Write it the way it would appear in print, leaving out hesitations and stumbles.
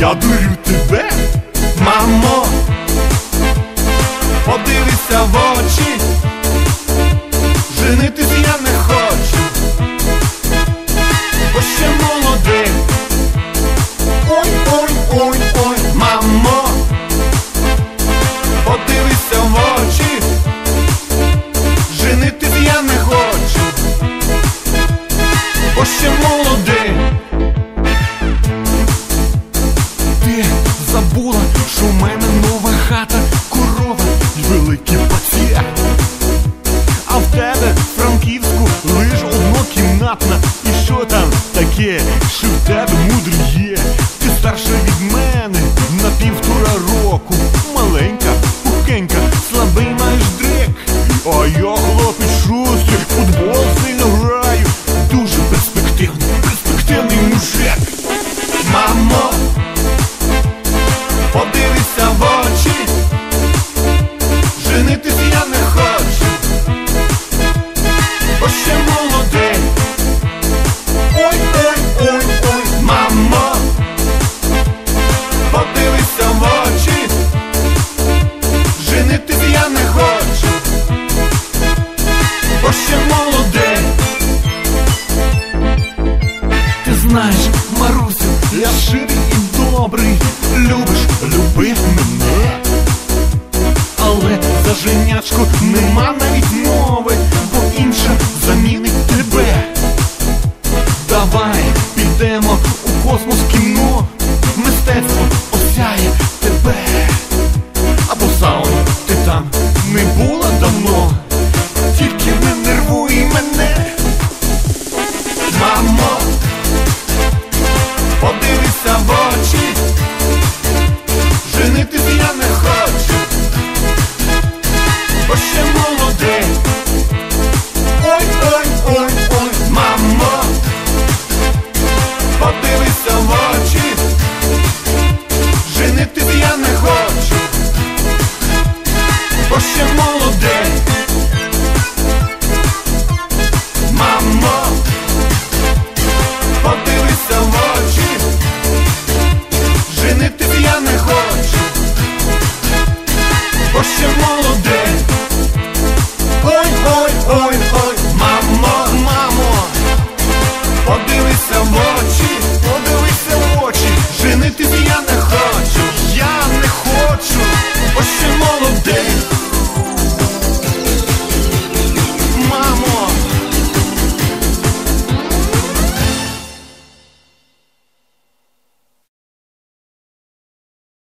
я дурю тебе. Мамо, подивися в очі, женитись я не хочу, бо ще молодий. Ой, ой, ой, ой, мамо, подивися в очі, женитись я не хочу, бо ще молодий. Ти забула, що в мене нова хата, корова й великий пацієнт, а в тебе в Франківську лиш однокімнатна. І що там таке, що в тебе мудрий є? Ти старша від мене на 1,5 року, маленька, пухенька, слабий маєш дрек, а я хлопець шустрий, футбол сильно граю, дуже перспективний мужик. Мамо, подивися в очі, женитись я не хочу, бо ще молодий. Ой, ой, ой, ой, мамо, подивися в очі, женитись я не хочу, бо ще молодий. Ти знаєш, Марусю, я щирий і добрий, любиш, люби мене, але за женячку нема навіть мови, бо інша замінить тебе. Давай підемо у космос кіно, мистецтво осяє тебе. Або сауну, ти там не була давно, тільки не нервуй мене. Мамо, подивися в очі, женитись я не хочу, бо ще молодий. Ой, ой, ой, ой, мамо, подивися в очі, женитись я не хочу, бо ще молодий. Мамо, подивися в очі, женитись я не хочу, бо ще молодий. Ой, ой, ой,